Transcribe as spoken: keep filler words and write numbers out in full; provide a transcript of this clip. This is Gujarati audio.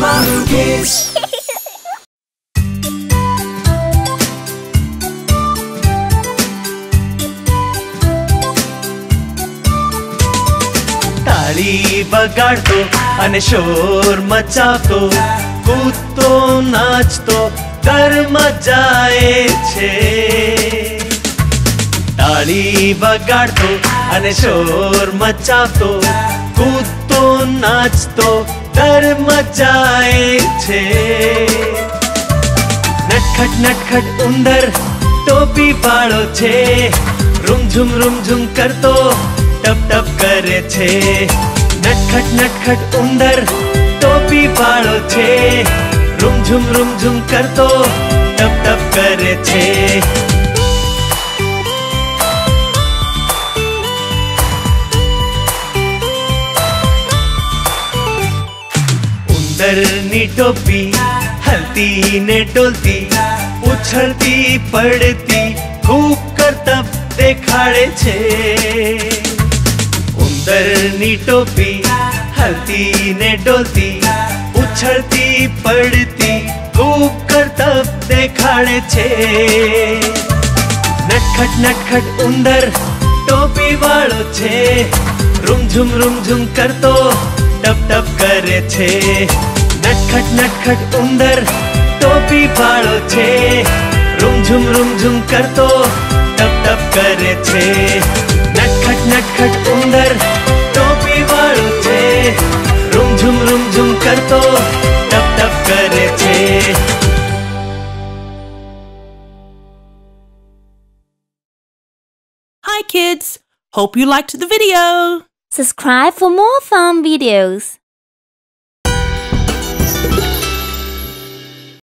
Shemaroo Kids. તાળી બગાડતો અને શોર મચાવતો, કૂદતો નાચતો ઘરમાં જાય છે. તાળી બગાડતો અને શોર મચાવતો, કૂદતો નાચતો ઘરમાં જાય છે. નટખટ નટખટ ઉંદર ટોપી વાળો છે, રૂમઝુમ રૂમઝુમ કરતો ટપ ટપ કરે છે. નટખટ નટખટ ઉંદર ટોપી વાળો છે, રૂમઝુમ રૂમઝુમ કરતો ટપ ટપ કરે છે. ઉંદરની ટોપી હલતી ને ડોલતી, ઉછળતી પડતી ખૂબ કરતબ દેખાડે છે. ઉંદરની ટોપી હલતી ને ડોલતી, ઉછળતી પડતી ખૂબ કરતબ દેખાડે છે. નટખટ નટખટ ઉંદર ટોપી વાળો છે, રૂમઝુમ રૂમઝુમ કરતો ટપ ટપ કરે છે. નટખટ નટખટ ઉંદર ટોપી વાળો છે, રૂમઝુમ રૂમઝુમ કરતો ટપ ટપ કરે છે. નટખટ નટખટ ઉંદર ટોપી વાળો છે, રૂમઝુમ રૂમઝુમ કરતો ટપ ટપ કરે છે. Hi kids! Hope you liked the video! Subscribe for more fun videos.